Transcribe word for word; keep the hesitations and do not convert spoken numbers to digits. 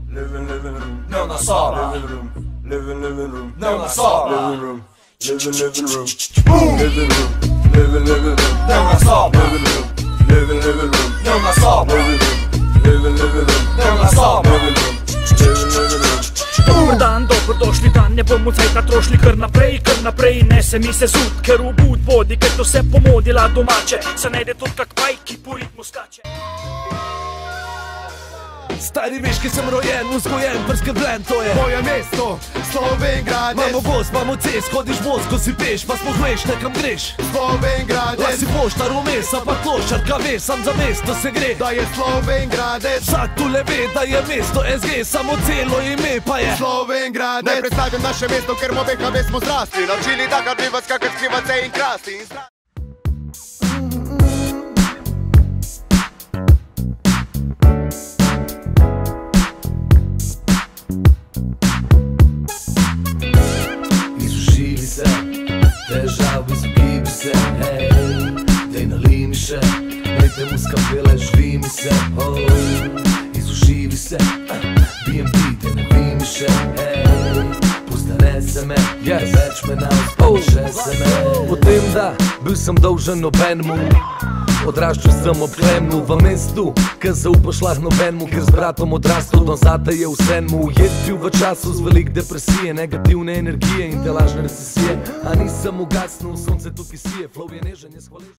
Living, living room, dnevna soba. Living room, living, living room, dnevna soba. Living room, living, living room, living room, living, living room, dnevna soba. Living room, living, living room, dnevna soba. Living room, living, living room, dnevna soba. Living room, living, living room. Dobar dan, dobrodošli dan, ne bomo cajta trošli kar naprej, kar naprej, ne se mi se zud, ker v bud vodi, ker to se pomodila domače, se najde tudi kak paj, ki po ritmu skače. Stari veš, ki sem rojen, vzgojen, preskrbljen, to je moje mesto, Slovenj Gradec. Imamo gost, imamo cest, hodiš voz, ko si peš, pa sploh veš, nekam greš. Slovenj Gradec. La si poštar vmes, a pa klošarka ve, sam za mesto se gre. Da je Slovenj Gradec. Vsak tule ve, da je mesto S G, samo celo ime pa je Slovenj Gradec. Naj predstavim naše mesto, ker mo B H V smo zrasli, naučili da kar bi vas kakor skrivate in krasti. Težav izogibi se, hej, dej nalij mi še, dejte mu skapele, žvi mi se, oh, izuživi se, B and B, dej nalij mi še, hej, pustane se me, več me na vzpoče se me. Potem da, bil sem dolžen nobenmu, odraščal sem ob klemnu v mestu, ker zaupaš lah nobenmu, ker z bratom odrastel, don zate je vsenmu. Ujet bil v času z velik depresije, negativne energije in te lažne recesije, a nisem ugasnil, sonce tukaj sije, flow je nežen, je hvaležen.